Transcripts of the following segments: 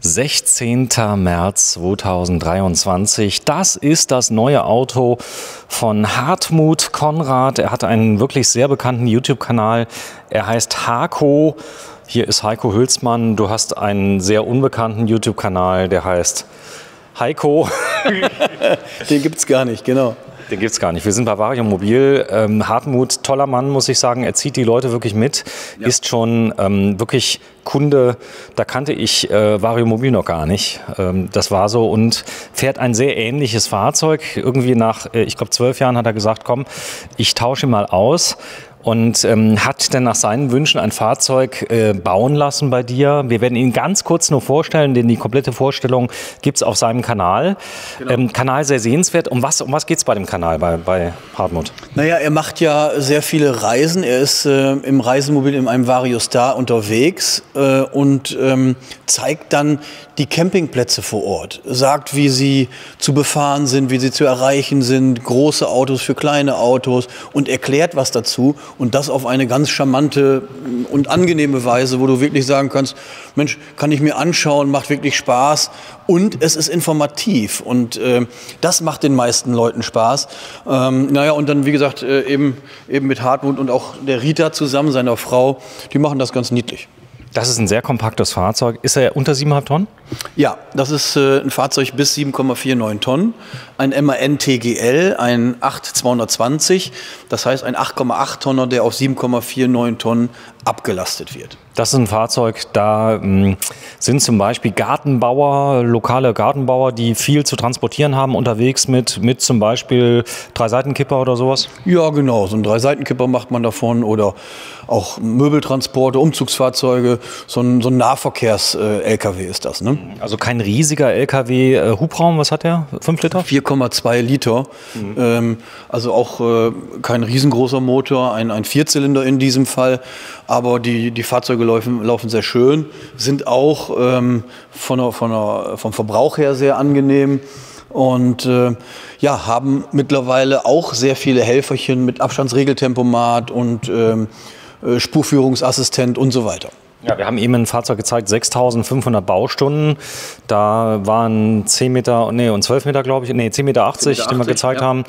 16. März 2023. Das ist das neue Auto von Hartmut Conrad. Er hat einen wirklich sehr bekannten YouTube-Kanal. Er heißt Hako. Hier ist Heiko Hülsmann. Du hast einen sehr unbekannten YouTube-Kanal, der heißt Heiko. Den gibt's gar nicht, genau. Den gibt es gar nicht. Wir sind bei Variomobil. Hartmut, toller Mann, muss ich sagen. Er zieht die Leute wirklich mit. Ja. Ist schon wirklich Kunde. Da kannte ich Variomobil noch gar nicht. Das war so und fährt ein sehr ähnliches Fahrzeug. Irgendwie nach, ich glaube, 12 Jahren hat er gesagt, komm, ich tausche ihn mal aus. Und hat dann nach seinen Wünschen ein Fahrzeug bauen lassen bei dir. Wir werden ihn ganz kurz nur vorstellen, denn die komplette Vorstellung gibt es auf seinem Kanal. Genau. Kanal sehr sehenswert. Um was geht es bei dem Kanal bei Hartmut? Naja, er macht ja sehr viele Reisen. Er ist im Reisemobil in einem Vario Star unterwegs und zeigt dann die Campingplätze vor Ort. Sagt, wie sie zu befahren sind, wie sie zu erreichen sind. Große Autos für kleine Autos und erklärt was dazu. Und das auf eine ganz charmante und angenehme Weise, wo du wirklich sagen kannst, Mensch, kann ich mir anschauen, macht wirklich Spaß und es ist informativ. Und das macht den meisten Leuten Spaß. Naja, und dann, wie gesagt, eben mit Hartmut und auch der Rita zusammen, seiner Frau, die machen das ganz niedlich. Das ist ein sehr kompaktes Fahrzeug. Ist er unter 7,5 Tonnen? Ja, das ist ein Fahrzeug bis 7,49 Tonnen. Ein MAN TGL, ein 8220. Das heißt ein 8,8 Tonner, der auf 7,49 Tonnen abgelastet wird. Das ist ein Fahrzeug, da sind zum Beispiel Gartenbauer, lokale Gartenbauer, die viel zu transportieren haben, unterwegs mit zum Beispiel Dreiseitenkipper oder sowas? Ja, genau. So einen Dreiseitenkipper macht man davon oder auch Möbeltransporte, Umzugsfahrzeuge. So ein Nahverkehrs-LKW ist das, ne? Also kein riesiger LKW. Hubraum, was hat der? 5 Liter? 4,2 Liter. Also auch kein riesengroßer Motor, ein Vierzylinder in diesem Fall. Aber die Fahrzeuge laufen sehr schön, sind auch vom Verbrauch her sehr angenehm und ja, haben mittlerweile auch sehr viele Helferchen mit Abstandsregeltempomat und Spurführungsassistent und so weiter. Ja, wir haben eben ein Fahrzeug gezeigt, 6.500 Baustunden. Da waren 10 Meter, und 12 Meter, glaube ich, 10,80 Meter, den wir gezeigt haben.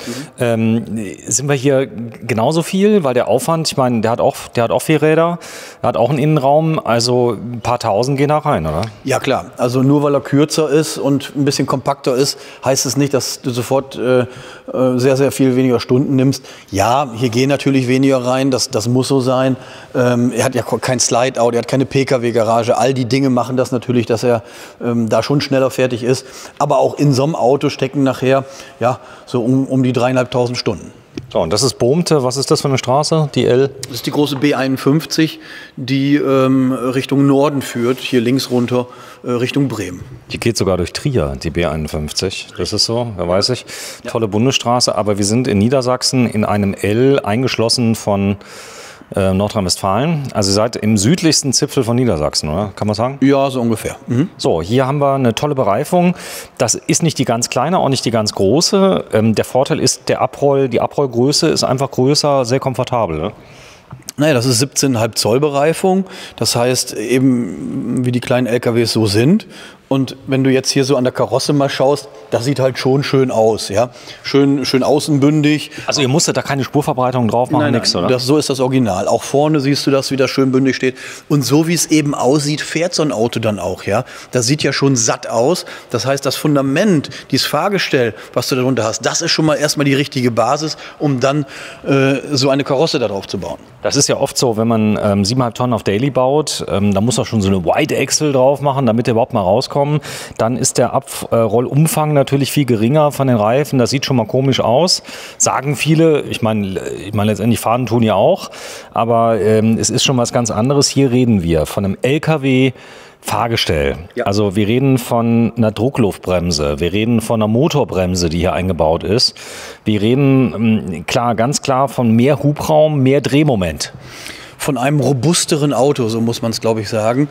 Sind wir hier genauso viel? Weil der Aufwand, ich meine, der hat auch 4 Räder, der hat auch einen Innenraum, also ein paar Tausend gehen da rein, oder? Ja, klar. Also nur weil er kürzer ist und ein bisschen kompakter ist, heißt es nicht, dass du sofort sehr, sehr viel weniger Stunden nimmst. Ja, hier gehen natürlich weniger rein, das muss so sein. Er hat ja kein Slide-Out, er hat keine PKW-Garage. All die Dinge machen das natürlich, dass er da schon schneller fertig ist. Aber auch in so einem Auto stecken nachher ja, so um die 3.500 Stunden. So, und das ist Bohmte. Was ist das für eine Straße? Die L? Das ist die große B51, die Richtung Norden führt, hier links runter Richtung Bremen. Die geht sogar durch Trier, die B51. Das ist so, wer weiß ich. Tolle Bundesstraße, aber wir sind in Niedersachsen in einem L eingeschlossen von Nordrhein-Westfalen. Also ihr seid im südlichsten Zipfel von Niedersachsen, oder? Kann man sagen? Ja, so ungefähr. Mhm. So, hier haben wir eine tolle Bereifung. Das ist nicht die ganz kleine, auch nicht die ganz große. Der Vorteil ist, die Abrollgröße ist einfach größer, sehr komfortabel. Ne? Naja, das ist 17,5 Zoll Bereifung. Das heißt eben, wie die kleinen LKWs so sind. Und wenn du jetzt hier so an der Karosse mal schaust, das sieht halt schon schön aus, ja. Schön außenbündig. Also ihr musstet da keine Spurverbreitung drauf machen, nichts, oder? So ist das Original. Auch vorne siehst du das, wie das schön bündig steht. Und so wie es eben aussieht, fährt so ein Auto dann auch, ja. Das sieht ja schon satt aus. Das heißt, das Fundament, dieses Fahrgestell, was du darunter hast, das ist schon mal erstmal die richtige Basis, um dann so eine Karosse da drauf zu bauen. Das ist ja oft so, wenn man 7,5 Tonnen auf Daily baut, da muss man schon so eine Wide Axle drauf machen, damit der überhaupt mal rauskommt. Dann ist der Abrollumfang natürlich viel geringer von den Reifen. Das sieht schon mal komisch aus. Sagen viele, ich meine letztendlich Faden tun ja auch, aber es ist schon was ganz anderes. Hier reden wir von einem LKW Fahrgestell. Ja. Also wir reden von einer Druckluftbremse, wir reden von einer Motorbremse, die hier eingebaut ist. Wir reden ganz klar von mehr Hubraum, mehr Drehmoment. Von einem robusteren Auto, so muss man es, glaube ich, sagen.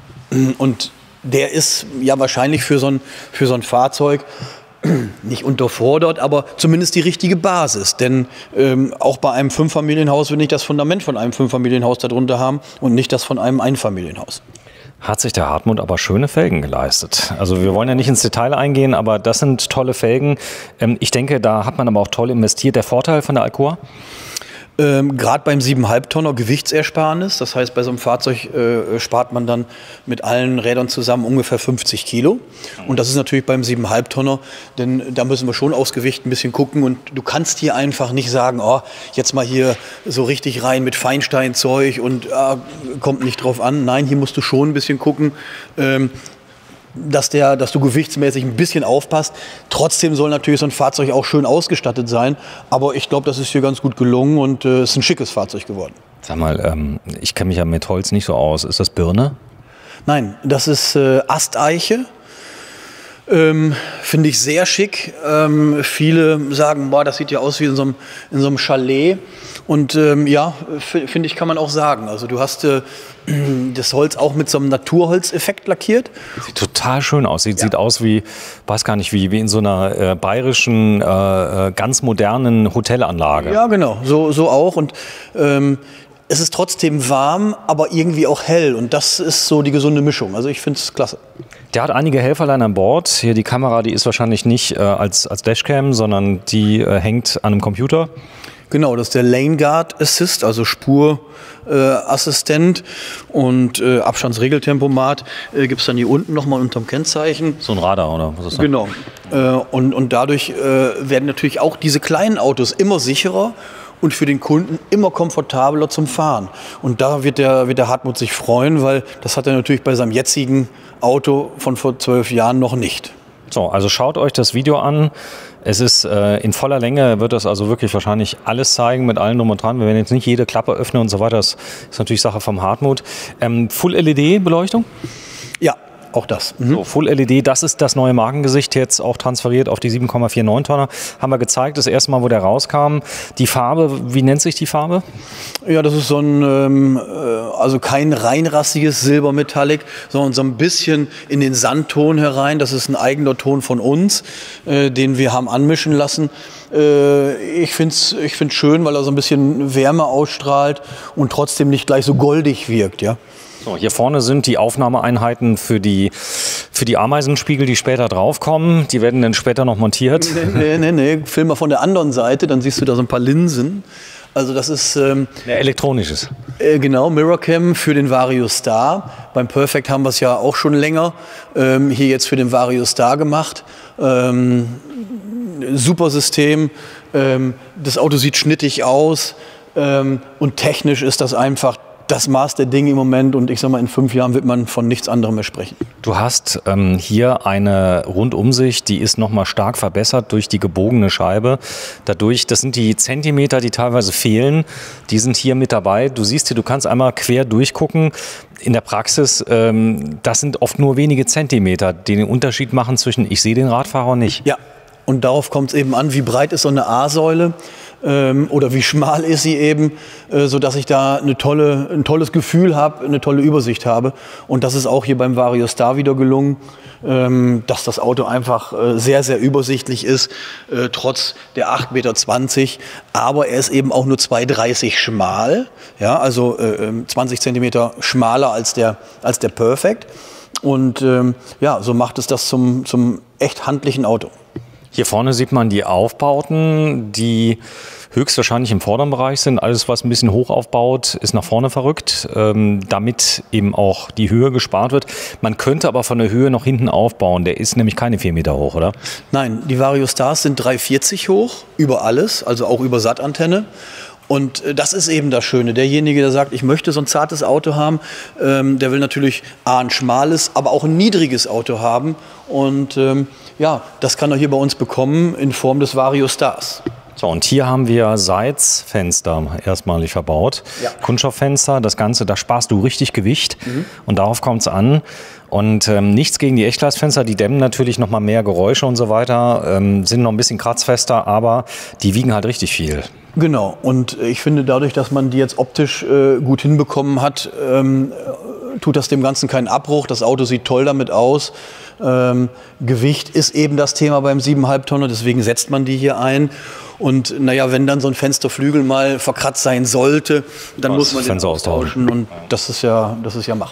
Und der ist ja wahrscheinlich für so ein Fahrzeug nicht unterfordert, aber zumindest die richtige Basis. Denn auch bei einem Fünffamilienhaus will ich das Fundament von einem Fünffamilienhaus darunter haben und nicht das von einem Einfamilienhaus. Hat sich der Hartmut aber schöne Felgen geleistet. Also wir wollen ja nicht ins Detail eingehen, aber das sind tolle Felgen. Ich denke, da hat man aber auch toll investiert. Der Vorteil von der Alcoa? Gerade beim 7,5 Tonner Gewichtsersparnis, das heißt, bei so einem Fahrzeug spart man dann mit allen Rädern zusammen ungefähr 50 Kilo. Und das ist natürlich beim 7,5 Tonner, denn da müssen wir schon aufs Gewicht ein bisschen gucken. Und du kannst hier einfach nicht sagen, oh, jetzt mal hier so richtig rein mit Feinsteinzeug und kommt nicht drauf an. Nein, hier musst du schon ein bisschen gucken, dass du gewichtsmäßig ein bisschen aufpasst. Trotzdem soll natürlich so ein Fahrzeug auch schön ausgestattet sein. Aber ich glaube, das ist hier ganz gut gelungen und es ist ein schickes Fahrzeug geworden. Sag mal, ich kenne mich ja mit Holz nicht so aus. Ist das Birne? Nein, das ist Asteiche. Finde ich sehr schick. Viele sagen, boah, das sieht ja aus wie in so einem Chalet. Und ja, finde ich, kann man auch sagen. Also du hast das Holz auch mit so einem Naturholzeffekt lackiert. Sieht total schön aus. Sieht aus wie, weiß gar nicht, wie in so einer bayerischen, ganz modernen Hotelanlage. Ja, genau, so auch. Und es ist trotzdem warm, aber irgendwie auch hell. Und das ist so die gesunde Mischung. Also ich finde es klasse. Der hat einige Helferlein an Bord. Hier die Kamera, die ist wahrscheinlich nicht als Dashcam, sondern die hängt an einem Computer. Genau, das ist der Lane Guard Assist, also Spurassistent und Abstandsregeltempomat gibt es dann hier unten nochmal unterm Kennzeichen. So ein Radar, oder was ist das? Genau. Und dadurch werden natürlich auch diese kleinen Autos immer sicherer und für den Kunden immer komfortabler zum Fahren. Und da wird der Hartmut sich freuen, weil das hat er natürlich bei seinem jetzigen Auto von vor 12 Jahren noch nicht. So, also schaut euch das Video an. Es ist in voller Länge, wird das also wirklich wahrscheinlich alles zeigen mit allen drum und dran. Wir werden jetzt nicht jede Klappe öffnen und so weiter. Das ist natürlich Sache vom Hartmut. Full-LED-Beleuchtung? Ja, auch das. So, Full-LED, das ist das neue Markengesicht, jetzt auch transferiert auf die 7,49 Tonner. Haben wir gezeigt, das erste Mal, wo der rauskam. Die Farbe, wie nennt sich die Farbe? Ja, das ist so ein, also kein reinrassiges Silbermetallic, sondern so ein bisschen in den Sandton herein. Das ist ein eigener Ton von uns, den wir haben anmischen lassen. Ich find's schön, weil er so ein bisschen Wärme ausstrahlt und trotzdem nicht gleich so goldig wirkt, ja. So, hier vorne sind die Aufnahmeeinheiten für die Ameisenspiegel, die später draufkommen. Die werden dann später noch montiert. Nee. Film mal von der anderen Seite, dann siehst du da so ein paar Linsen. Also das ist elektronisches. Genau, Mirrorcam für den Vario Star. Beim Perfect haben wir es ja auch schon länger. Hier jetzt für den Vario Star gemacht. Super System. Das Auto sieht schnittig aus. Und technisch ist das einfach das Maß der Dinge im Moment, und ich sag mal, in 5 Jahren wird man von nichts anderem mehr sprechen. Du hast hier eine Rundumsicht, die ist nochmal stark verbessert durch die gebogene Scheibe. Dadurch, das sind die Zentimeter, die teilweise fehlen, die sind hier mit dabei. Du siehst hier, du kannst einmal quer durchgucken. In der Praxis, das sind oft nur wenige Zentimeter, die den Unterschied machen zwischen ich sehe den Radfahrer nicht. Ja, und darauf kommt es eben an, wie breit ist so eine A-Säule. Oder wie schmal ist sie eben, sodass ich da ein tolles Gefühl habe, eine tolle Übersicht habe. Und das ist auch hier beim Vario Star wieder gelungen, dass das Auto einfach sehr, sehr übersichtlich ist, trotz der 8,20 Meter. Aber er ist eben auch nur 2,30 schmal, ja, also 20 Zentimeter schmaler als der Perfect. Und ja, so macht es das zum echt handlichen Auto. Hier vorne sieht man die Aufbauten, die höchstwahrscheinlich im vorderen Bereich sind. Alles, was ein bisschen hoch aufbaut, ist nach vorne verrückt, damit eben auch die Höhe gespart wird. Man könnte aber von der Höhe noch hinten aufbauen. Der ist nämlich keine 4 Meter hoch, oder? Nein, die Vario Stars sind 3,40 hoch, über alles, also auch über Sattantenne. Und das ist eben das Schöne. Derjenige, der sagt, ich möchte so ein zartes Auto haben, der will natürlich ein schmales, aber auch ein niedriges Auto haben. Und ja, das kann er hier bei uns bekommen in Form des Vario Stars. So, und hier haben wir Seitsfenster erstmalig verbaut. Ja. Kunststofffenster, das Ganze, da sparst du richtig Gewicht. Und darauf kommt es an. Und nichts gegen die Echtglasfenster, die dämmen natürlich noch mal mehr Geräusche und so weiter, sind noch ein bisschen kratzfester, aber die wiegen halt richtig viel. Genau, und ich finde, dadurch, dass man die jetzt optisch gut hinbekommen hat, tut das dem Ganzen keinen Abbruch. Das Auto sieht toll damit aus. Gewicht ist eben das Thema beim 7,5 Tonner, deswegen setzt man die hier ein. Und naja, wenn dann so ein Fensterflügel mal verkratzt sein sollte, dann muss man den austauschen. Und das ist ja machbar.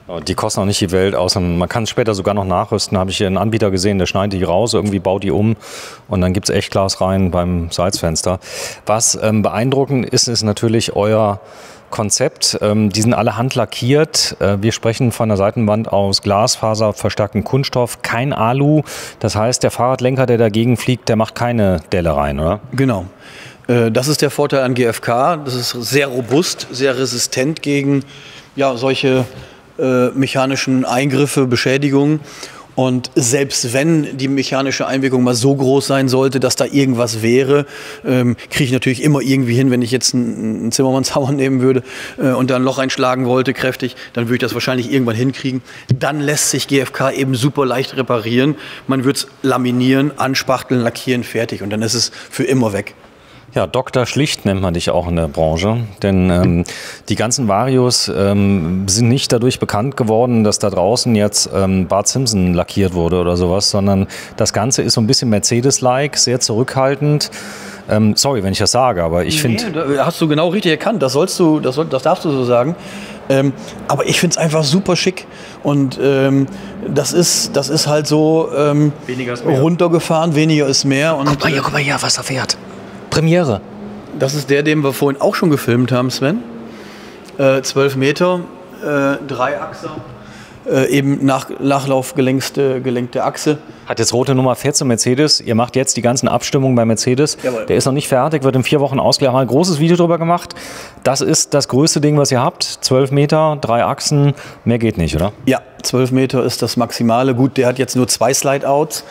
Die kosten auch nicht die Welt, außer man kann es später sogar noch nachrüsten. Habe ich hier einen Anbieter gesehen, der schneidet die raus, irgendwie baut die um und dann gibt es Echtglas rein beim Salzfenster. Was beeindruckend ist, ist natürlich euer Konzept. Die sind alle handlackiert. Wir sprechen von der Seitenwand aus Glasfaser, verstärkten Kunststoff, kein Alu. Das heißt, der Fahrradlenker, der dagegen fliegt, der macht keine Delle rein, oder? Genau. Das ist der Vorteil an GFK. Das ist sehr robust, sehr resistent gegen solche mechanischen Eingriffe, Beschädigungen. Und selbst wenn die mechanische Einwirkung mal so groß sein sollte, dass da irgendwas wäre, kriege ich natürlich immer irgendwie hin, wenn ich jetzt einen Zimmermannshammer nehmen würde und da ein Loch einschlagen wollte, kräftig, dann würde ich das wahrscheinlich irgendwann hinkriegen. Dann lässt sich GFK eben super leicht reparieren. Man wird es laminieren, anspachteln, lackieren, fertig und dann ist es für immer weg. Ja, Dr. Schlicht nennt man dich auch in der Branche, denn die ganzen Varios sind nicht dadurch bekannt geworden, dass da draußen jetzt Bart Simpson lackiert wurde oder sowas, sondern das Ganze ist so ein bisschen Mercedes-like, sehr zurückhaltend. Sorry, wenn ich das sage, aber ich finde... Nee, hast du genau richtig erkannt, das darfst du so sagen. Aber ich finde es einfach super schick und das ist halt so weniger ist mehr. Runtergefahren, weniger ist mehr. Und, guck mal hier, was er fährt. Premiere. Das ist der, den wir vorhin auch schon gefilmt haben, Sven. 12 Meter, Dreiachser, eben nachlaufgelenkte Achse. Hat jetzt rote Nummer 14 Mercedes. Ihr macht jetzt die ganzen Abstimmungen bei Mercedes. Jawohl. Der ist noch nicht fertig, wird in 4 Wochen ausgeliefert. Haben ein großes Video drüber gemacht. Das ist das größte Ding, was ihr habt. 12 Meter, 3 Achsen. Mehr geht nicht, oder? Ja, 12 Meter ist das Maximale. Gut, der hat jetzt nur 2 Slide-Outs.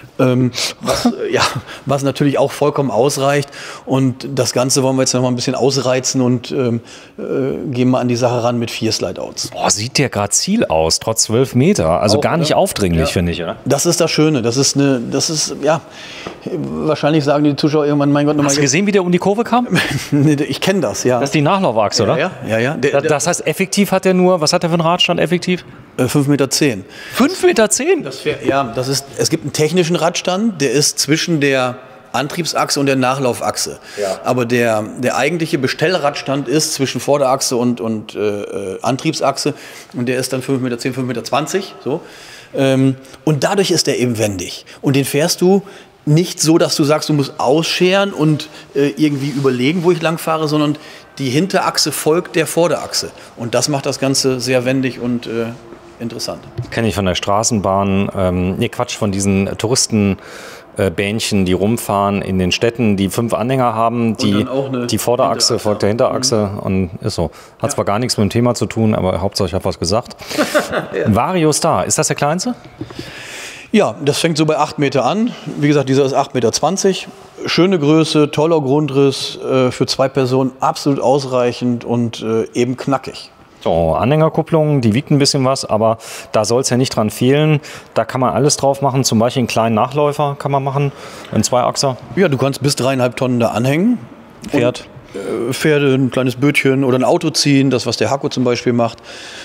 Was natürlich auch vollkommen ausreicht. Und das Ganze wollen wir jetzt noch mal ein bisschen ausreizen und gehen mal an die Sache ran mit 4 Slide-Outs. Boah, sieht der gerade aus, trotz 12 Meter. Also auch, gar nicht aufdringlich, finde ich. Oder? Das ist das Schöne. Wahrscheinlich sagen die Zuschauer irgendwann, mein Gott, nochmal. Hast du gesehen, wie der um die Kurve kam? Ich kenne das, ja. Das ist die Nachlaufachse, oder? Ja. Das heißt, effektiv hat er nur, was hat er für einen Radstand effektiv? 5,10 Meter. 5,10 Meter? Es gibt einen technischen Radstand, der ist zwischen der Antriebsachse und der Nachlaufachse. Ja. Aber der eigentliche Bestellradstand ist zwischen Vorderachse und Antriebsachse und der ist dann 5,10 Meter, 5,20 Meter. So. Und dadurch ist der eben wendig. Und den fährst du nicht so, dass du sagst, du musst ausscheren und irgendwie überlegen, wo ich lang fahre, sondern die Hinterachse folgt der Vorderachse. Und das macht das Ganze sehr wendig und interessant. Kenne ich von der Straßenbahn, von diesen Touristenbähnchen, die rumfahren in den Städten, die 5 Anhänger haben, die Vorderachse folgt der Hinterachse und ist so. Hat zwar gar nichts mit dem Thema zu tun, aber Hauptsache ich habe was gesagt. Ja. Vario Star, ist das der kleinste? Ja, das fängt so bei 8 Meter an. Wie gesagt, dieser ist 8,20 Meter. Schöne Größe, toller Grundriss, für 2 Personen absolut ausreichend und eben knackig. So, Anhängerkupplung, die wiegt ein bisschen was, aber da soll es ja nicht dran fehlen. Da kann man alles drauf machen, zum Beispiel einen kleinen Nachläufer kann man machen, einen Zweiachser. Ja, du kannst bis 3,5 Tonnen da anhängen. Pferde, ein kleines Bötchen oder ein Auto ziehen, das was der Hakko zum Beispiel macht.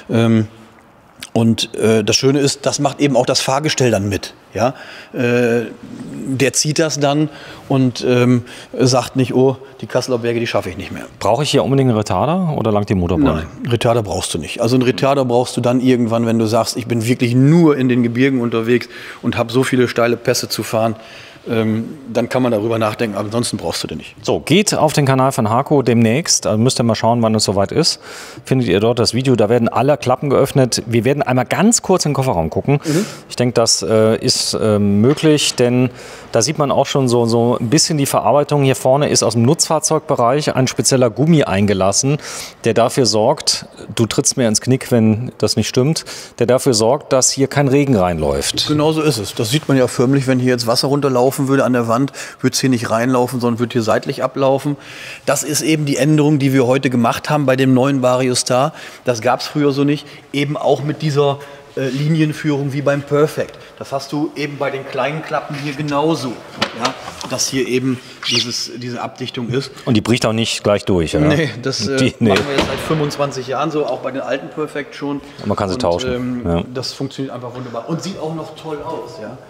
Und das Schöne ist, das macht eben auch das Fahrgestell dann mit. Ja? Der zieht das dann und sagt nicht, oh, die Kasseler Berge, die schaffe ich nicht mehr. Brauche ich hier unbedingt einen Retarder oder langt die Motorbahn? Nein, Retarder brauchst du nicht. Also einen Retarder brauchst du dann irgendwann, wenn du sagst, ich bin wirklich nur in den Gebirgen unterwegs und habe so viele steile Pässe zu fahren. Dann kann man darüber nachdenken, aber ansonsten brauchst du den nicht. So, geht auf den Kanal von Hakko demnächst, also müsst ihr mal schauen, wann es soweit ist. Findet ihr dort das Video, da werden alle Klappen geöffnet. Wir werden einmal ganz kurz in den Kofferraum gucken. Ich denke, das ist möglich, denn da sieht man auch schon so ein bisschen die Verarbeitung. Hier vorne ist aus dem Nutzfahrzeugbereich ein spezieller Gummi eingelassen, der dafür sorgt, du trittst mir ins Knick, wenn das nicht stimmt, der dafür sorgt, dass hier kein Regen reinläuft. Genau so ist es. Das sieht man ja förmlich, wenn hier jetzt Wasser runterlaufen würde an der Wand, würde es hier nicht reinlaufen, sondern würde hier seitlich ablaufen. Das ist eben die Änderung, die wir heute gemacht haben bei dem neuen Vario Star. Das gab es früher so nicht. Eben auch mit dieser Linienführung wie beim Perfect. Das hast du eben bei den kleinen Klappen hier genauso. Ja? Dass hier eben diese Abdichtung ist. Und die bricht auch nicht gleich durch, oder? Nee, das machen wir jetzt seit 25 Jahren so, auch bei den alten Perfect schon. Und man kann sie tauschen. Das funktioniert einfach wunderbar und sieht auch noch toll aus. Ja?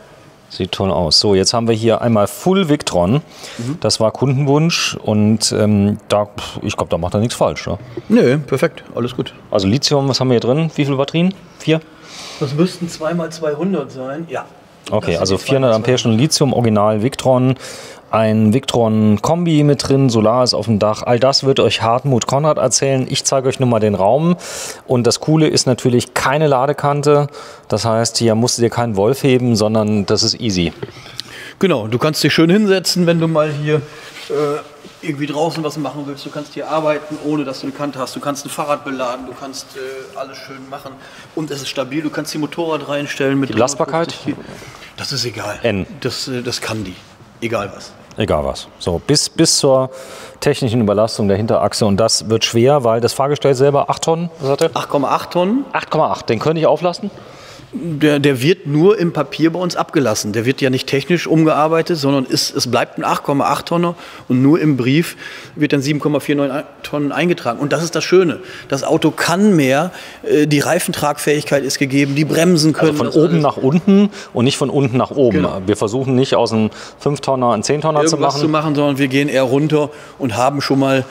Sieht toll aus. So, jetzt haben wir hier einmal Full Victron. Das war Kundenwunsch und ich glaube, da macht er nichts falsch. Ne? Nö, perfekt, alles gut. Also Lithium, was haben wir hier drin? Wie viele Batterien? 4? Das müssten 2x200 sein, ja. Okay, also 400 Ampere Stunden Lithium, Original Victron. Ein Victron-Kombi mit drin, Solar ist auf dem Dach. All das wird euch Hartmut Conrad erzählen. Ich zeige euch nur mal den Raum. Und das Coole ist natürlich keine Ladekante. Das heißt, hier musst du dir keinen Wolf heben, sondern das ist easy. Genau, du kannst dich schön hinsetzen, wenn du mal hier irgendwie draußen was machen willst. Du kannst hier arbeiten, ohne dass du eine Kante hast. Du kannst ein Fahrrad beladen, du kannst alles schön machen. Und es ist stabil, du kannst die Motorrad reinstellen. Mit die Belastbarkeit? Das ist egal. N. Das kann die. Egal was. Egal was. So, bis zur technischen Überlastung der Hinterachse. Und das wird schwer, weil das Fahrgestell selber 8 Tonnen, was hat der? 8,8 Tonnen. 8,8. Den könnte ich auflasten? Der wird nur im Papier bei uns abgelassen. Der wird ja nicht technisch umgearbeitet, sondern es bleibt ein 8,8 Tonner und nur im Brief wird dann 7,49 Tonnen eingetragen. Und das ist das Schöne. Das Auto kann mehr, die Reifentragfähigkeit ist gegeben, die Bremsen können. Also von oben nach unten und nicht von unten nach oben. Genau. Wir versuchen nicht aus einem 5-Tonner einen 10-Tonner zu machen. Sondern wir gehen eher runter und haben schon mal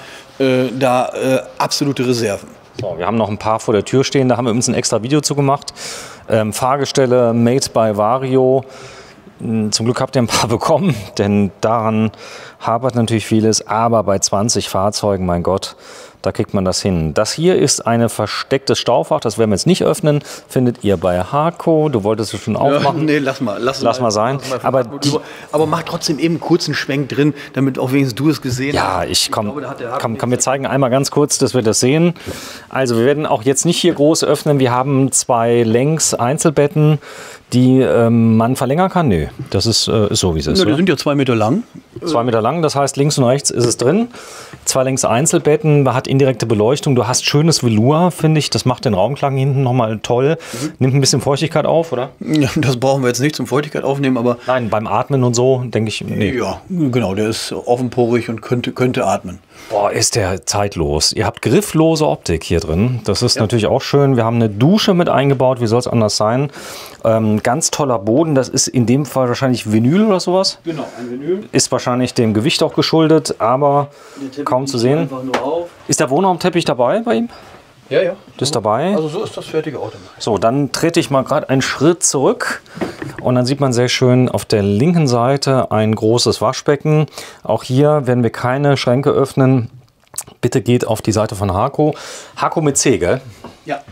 absolute Reserven. So, wir haben noch ein paar vor der Tür stehen, da haben wir uns ein extra Video zu gemacht. Fahrgestelle made by Vario. Zum Glück habt ihr ein paar bekommen, denn daran hapert natürlich vieles. Aber bei 20 Fahrzeugen, mein Gott, da kriegt man das hin. Das hier ist ein verstecktes Staufach, das werden wir jetzt nicht öffnen. Findet ihr bei Harco. Du wolltest es schon aufmachen. Nee, lass mal sein. Aber mach trotzdem eben einen kurzen Schwenk drin, damit auch wenigstens du es gesehen hast. Wir zeigen einmal ganz kurz, dass wir das sehen. Also wir werden auch jetzt nicht hier groß öffnen. Wir haben 2 Längs-Einzelbetten, die man verlängern kann. Nö, das ist so, wie es ist. Die sind ja 2 Meter lang. 2 Meter lang, das heißt links und rechts ist es drin. 2 Längs-Einzelbetten, man hat indirekte Beleuchtung. Du hast schönes Velour, finde ich. Das macht den Raumklang hinten nochmal toll. Nimmt ein bisschen Feuchtigkeit auf, oder? Ja, das brauchen wir jetzt nicht zum Feuchtigkeit aufnehmen, aber... Nein, beim Atmen und so, denke ich, nee. Ja, genau, der ist offenporig und könnte atmen. Boah, ist der zeitlos. Ihr habt grifflose Optik hier drin. Das ist natürlich auch schön. Wir haben eine Dusche mit eingebaut. Wie soll es anders sein? Ganz toller Boden. Das ist in dem Fall wahrscheinlich Vinyl oder sowas. Genau, ein Vinyl. Ist wahrscheinlich dem Gewicht auch geschuldet, aber kaum zu sehen. Ist der Wohnraumteppich dabei bei ihm? Ja, ja. Das ist dabei. Also so ist das fertige Auto. So, dann trete ich mal gerade einen Schritt zurück und dann sieht man sehr schön auf der linken Seite ein großes Waschbecken. Auch hier werden wir keine Schränke öffnen. Bitte geht auf die Seite von Harco. Harco mit C, gell? Ja.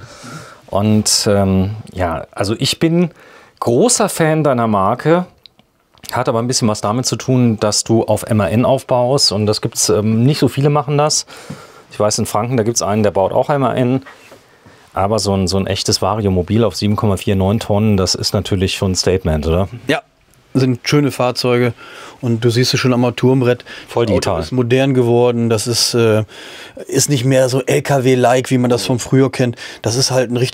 Und also ich bin großer Fan deiner Marke. Hat aber ein bisschen was damit zu tun, dass du auf MAN aufbaust und das gibt es, nicht so viele machen das. Ich weiß, in Franken, da gibt es einen, der baut auch MAN. Aber so ein echtes Vario-Mobil auf 7,49 Tonnen, das ist natürlich schon ein Statement, oder? Ja, sind schöne Fahrzeuge und du siehst es schon am Armaturenbrett. Voll digital. Das Auto ist modern geworden, das ist nicht mehr so LKW-like, wie man das von früher kennt. Das ist halt eine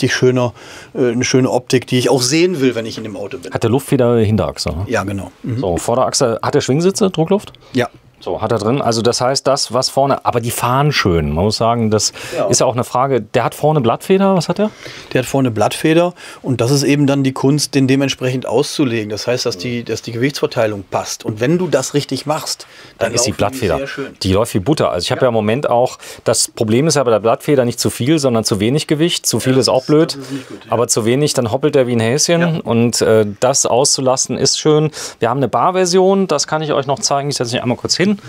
schöne Optik, die ich auch sehen will, wenn ich in dem Auto bin. Hat der Luftfeder Hinterachse? Ne? Ja, genau. Mhm. So, Vorderachse, hat der Schwingsitze, Druckluft? Ja. So, hat er drin. Also das heißt, das, was vorne, aber die fahren schön. Man muss sagen, das ist ja auch eine Frage. Der hat vorne Blattfeder, was hat der? Der hat vorne Blattfeder und das ist eben dann die Kunst, den dementsprechend auszulegen. Das heißt, dass die Gewichtsverteilung passt. Und wenn du das richtig machst, dann ist die Blattfeder, die läuft wie Butter. Also ich habe ja im Moment auch, das Problem ist ja bei der Blattfeder nicht zu viel, sondern zu wenig Gewicht. Zu viel ist auch blöd, ist nicht gut, aber zu wenig, dann hoppelt der wie ein Häschen. Ja. Und das auszulassen ist schön. Wir haben eine Barversion, das kann ich euch noch zeigen. Ich setze mich einmal kurz hin.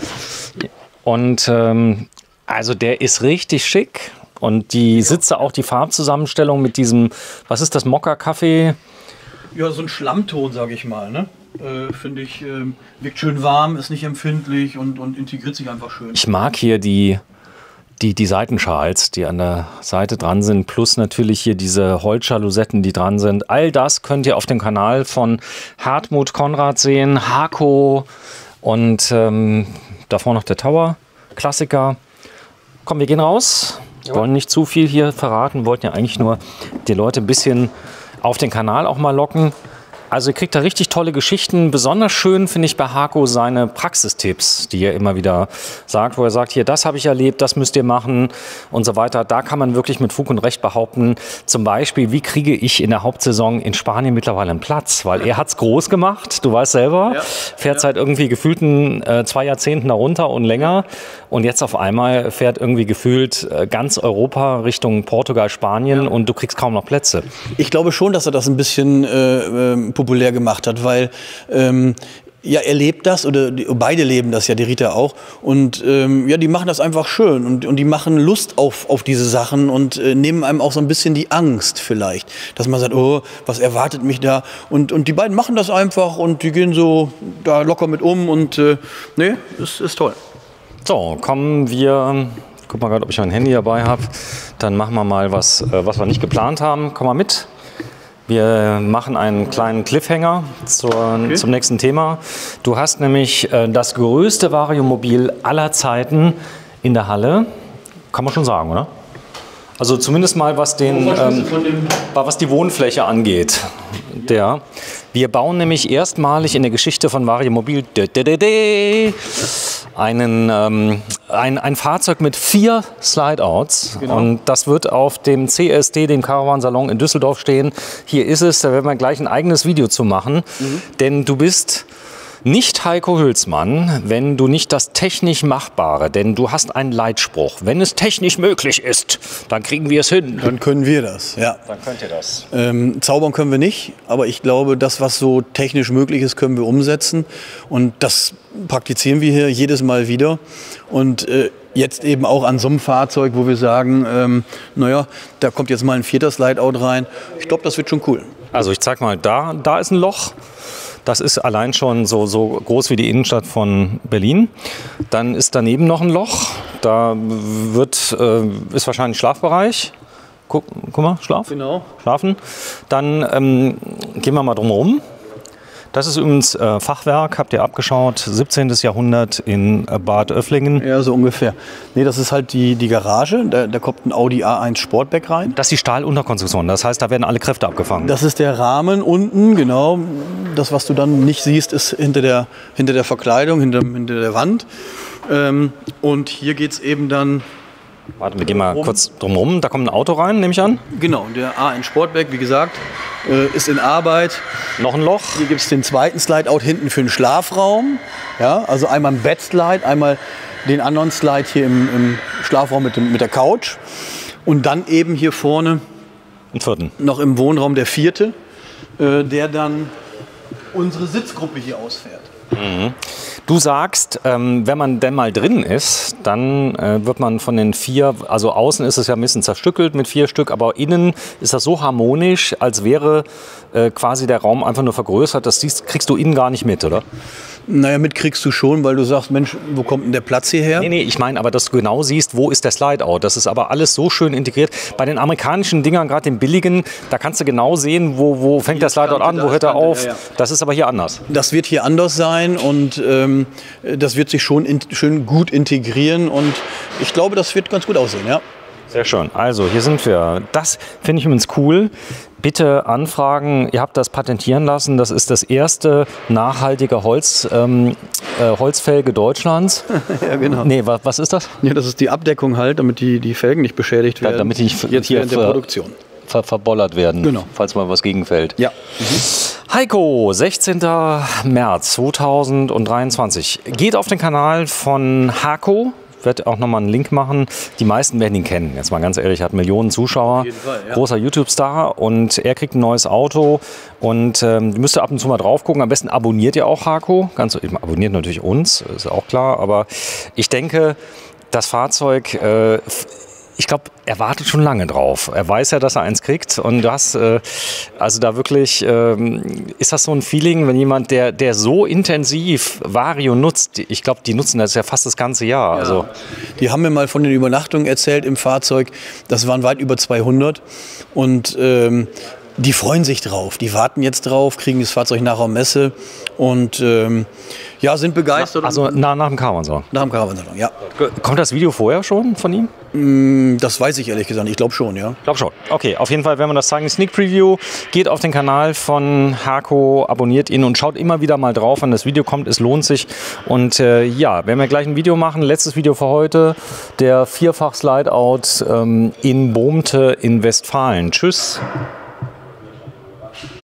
Und also der ist richtig schick und die Sitze, auch die Farbzusammenstellung mit diesem, was ist das, Mokka-Kaffee? Ja, so ein Schlammton, sage ich mal, ne? Finde ich, wirkt schön warm, ist nicht empfindlich und integriert sich einfach schön. Ich mag hier die Seitenschals, die an der Seite dran sind, plus natürlich hier diese Holzjalousetten, die dran sind. All das könnt ihr auf dem Kanal von Hartmut Conrad sehen, Harco. Und davor noch der Tower, Klassiker. Komm, wir gehen raus. Wir wollen nicht zu viel hier verraten. Wir wollten ja eigentlich nur die Leute ein bisschen auf den Kanal auch mal locken. Also ihr kriegt da richtig tolle Geschichten. Besonders schön finde ich bei Haco seine Praxistipps, die er immer wieder sagt, wo er sagt, hier, das habe ich erlebt, das müsst ihr machen und so weiter. Da kann man wirklich mit Fug und Recht behaupten, zum Beispiel, wie kriege ich in der Hauptsaison in Spanien mittlerweile einen Platz? Weil er hat es groß gemacht, du weißt selber, fährt seit irgendwie gefühlten 2 Jahrzehnten darunter und länger und jetzt auf einmal fährt irgendwie gefühlt ganz Europa Richtung Portugal, Spanien und du kriegst kaum noch Plätze. Ich glaube schon, dass er das ein bisschen populär gemacht hat, weil ja, er lebt das, oder beide leben das ja, die Rita auch. Und ja, die machen das einfach schön und die machen Lust auf diese Sachen und nehmen einem auch so ein bisschen die Angst vielleicht. Dass man sagt, oh, was erwartet mich da? Und die beiden machen das einfach und die gehen so da locker mit um und nee, ist toll. So, kommen wir, guck mal gerade, ob ich mein Handy dabei habe. Dann machen wir mal was wir nicht geplant haben. Komm mal mit. Wir machen einen kleinen Cliffhanger zum nächsten Thema. Du hast nämlich das größte Variomobil aller Zeiten in der Halle. Kann man schon sagen, oder? Also zumindest mal, was die Wohnfläche angeht. Wir bauen nämlich erstmalig in der Geschichte von Variomobil ein Fahrzeug mit 4 Slideouts. Genau. Und das wird auf dem CSD, dem Caravan Salon in Düsseldorf stehen. Hier ist es, da werden wir gleich ein eigenes Video zu machen. Denn du bist nicht Heiko Hülsmann, wenn du nicht das technisch Machbare, denn du hast einen Leitspruch. Wenn es technisch möglich ist, dann kriegen wir es hin. Dann können wir das, ja. Dann könnt ihr das. Zaubern können wir nicht, aber ich glaube, das, was so technisch möglich ist, können wir umsetzen. Und das praktizieren wir hier jedes Mal wieder. Und jetzt eben auch an so einem Fahrzeug, wo wir sagen, naja, da kommt jetzt mal ein 4. Slideout rein. Ich glaube, das wird schon cool. Also ich zeig mal, da ist ein Loch. Das ist allein schon so groß wie die Innenstadt von Berlin. Dann ist daneben noch ein Loch. Da ist wahrscheinlich Schlafbereich. Guck mal, Genau. Schlafen. Dann gehen wir mal drum herum. Das ist übrigens Fachwerk, habt ihr abgeschaut, 17. Jahrhundert in Bad Oefflingen. Ja, so ungefähr. Nee, das ist halt die Garage, da kommt ein Audi A1 Sportback rein. Das ist die Stahlunterkonstruktion, das heißt, da werden alle Kräfte abgefangen. Das ist der Rahmen unten, genau. Das, was du dann nicht siehst, ist hinter der Verkleidung, hinter der Wand. Und hier geht es eben dann... Warte, wir gehen mal kurz drumherum. Da kommt ein Auto rein, nehme ich an. Genau, der A1 Sportback, wie gesagt, ist in Arbeit. Noch ein Loch. Hier gibt es den zweiten Slideout hinten für den Schlafraum. Ja, also einmal ein Bettslide, einmal den anderen Slide hier im Schlafraum mit der Couch. Und dann eben hier vorne einen 4. noch im Wohnraum der 4., der dann unsere Sitzgruppe hier ausfährt. Mhm. Du sagst, wenn man denn mal drin ist, dann wird man von den 4, also außen ist es ja ein bisschen zerstückelt mit 4 Stück, aber innen ist das so harmonisch, als wäre quasi der Raum einfach nur vergrößert. Das kriegst du innen gar nicht mit, oder? Naja, mitkriegst du schon, weil du sagst, Mensch, wo kommt denn der Platz hierher? Nee, ich meine aber, dass du genau siehst, wo ist der Slideout. Das ist aber alles so schön integriert. Bei den amerikanischen Dingern, gerade den billigen, da kannst du genau sehen, wo fängt der Slideout an, wo hört er auf. Ja. Das ist aber hier anders. Das wird hier anders sein und das wird sich schon schön gut integrieren und ich glaube, das wird ganz gut aussehen, ja. Sehr schön. Also, hier sind wir. Das finde ich übrigens cool. Bitte anfragen. Ihr habt das patentieren lassen. Das ist das erste nachhaltige Holzfelge Deutschlands. Ja, genau. Nee, was ist das? Ja, das ist die Abdeckung halt, damit die Felgen nicht beschädigt werden. Damit die nicht jetzt hier während der Produktion verbollert werden, genau, falls mal was gegenfällt. Ja. Heiko, 16. März 2023. Geht auf den Kanal von Haco. Ich werde auch nochmal einen Link machen. Die meisten werden ihn kennen. Jetzt mal ganz ehrlich, hat Millionen Zuschauer. Auf jeden Fall, ja. Großer YouTube-Star und er kriegt ein neues Auto und müsst ihr ab und zu mal drauf gucken. Am besten abonniert ihr auch Haco. Abonniert natürlich uns, ist auch klar. Aber ich denke, das Fahrzeug... ich glaube, er wartet schon lange drauf. Er weiß ja, dass er eins kriegt. Und du hast, also da wirklich, ist das so ein Feeling, wenn jemand, der so intensiv Vario nutzt, ich glaube, die nutzen das ja fast das ganze Jahr. Ja. Also. Die haben mir mal von den Übernachtungen erzählt im Fahrzeug. Das waren weit über 200. Und die freuen sich drauf. Die warten jetzt drauf, kriegen das Fahrzeug nach der Messe und ja, sind begeistert. Also nach dem Caravan-Salon? Nach dem Caravan-Salon, ja. Kommt das Video vorher schon von ihm? Das weiß ich ehrlich gesagt. Ich glaube schon, ja. Ich glaube schon. Okay, auf jeden Fall werden wir das zeigen. Sneak Preview. Geht auf den Kanal von Haco, abonniert ihn und schaut immer wieder mal drauf, wenn das Video kommt. Es lohnt sich. Und ja, werden wir gleich ein Video machen. Letztes Video für heute. Der Vierfach-Slideout in Bohmte in Westfalen. Tschüss.